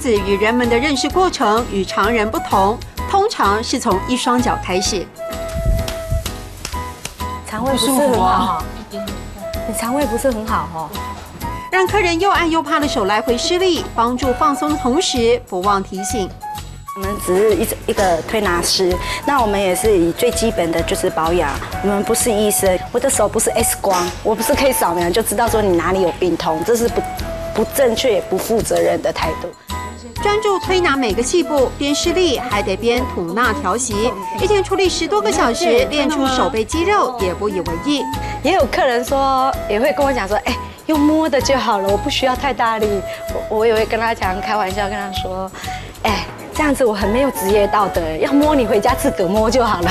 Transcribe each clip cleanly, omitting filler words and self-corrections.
子与人们的认识过程与常人不同，通常是从一双脚开始。 肠胃不是很好，你肠胃不是很好哦。 让客人又爱又怕的手来回施力，帮助放松的同时，不忘提醒。 我们只是一个推拿师，那我们也是以最基本的就是保养。我们不是医生，我的手不是 X 光，我不是可以扫描就知道说你哪里有病痛，这是不正确也不负责任的态度。 专注推拿每个细部，边施力还得边吐纳调息，一天处理10多个小时，练出手背肌肉也不以为意。 也有客人说，也会跟我讲说，用摸的就好了，我不需要太大力。我也会跟他讲，开玩笑跟他说，这样子我很没有职业道德，要摸你回家自个摸就好了。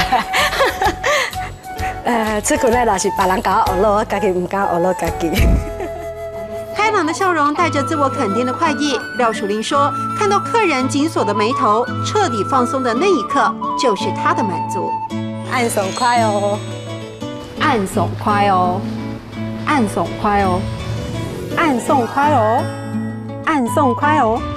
这个呢，是别人教我学咯，我自己唔敢学咯自己。 开朗的笑容带着自我肯定的快意。廖淑玲说：“看到客人紧锁的眉头，彻底放松的那一刻，就是她的满足。” 按手快哦， 按手快哦，按手快哦，按送快哦，按送快哦。